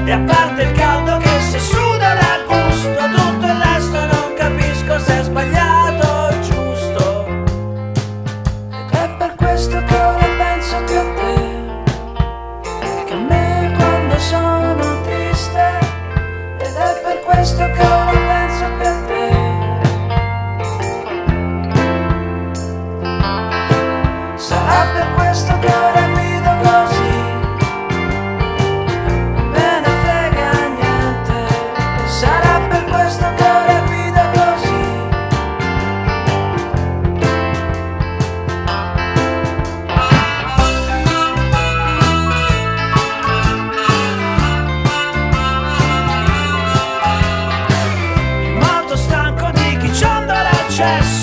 E a parte il caldo che si suda da gusto, tutto il resto non capisco se è sbagliato o giusto. Ed è per questo che ora penso più a te, che a me quando sono triste. Ed è per questo che ora penso più a te. Sarà per questo che ora guido così, non me ne frega niente. Sarà per questo che ora guido così. In moto stanco di chi ci anda l'accesso,